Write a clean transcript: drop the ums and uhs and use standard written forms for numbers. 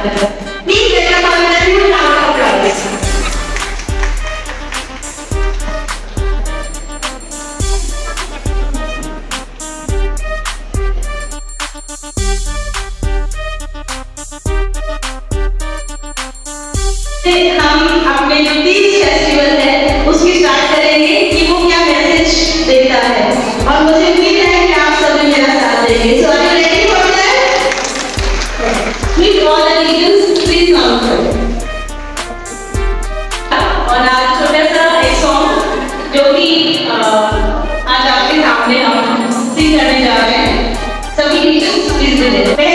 Please welcome our very round of applause. हम अपने जो तीज फेस्टिवल है उसकी स्टार्ट करेंगे कि वो क्या मैसेज देता है और मुझे उम्मीद है कि आप सभी मेरा साथ देंगे। So are you ready for that? With all allegiance, please come forward. और आज छोटा सा एक सॉन्ग जो कि आज आपके सामने हम सिंग करने जा रहे हैं। सभी टीचर्स प्लीज दे दें।